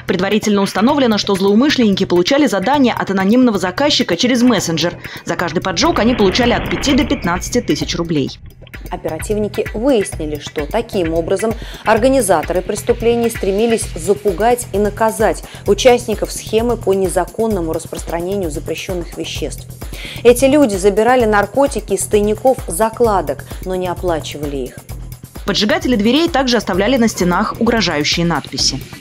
Предварительно установлено, что злоумышленники получали задания от анонимного заказчика через мессенджер. За каждый поджог они получали от 5 до 15 тысяч рублей. Оперативники выяснили, что таким образом организаторы преступлений стремились запугать и наказать участников схемы по незаконному распространению запрещенных веществ. Эти люди забирали наркотики из тайников закладок, но не оплачивали их. Поджигатели дверей также оставляли на стенах угрожающие надписи.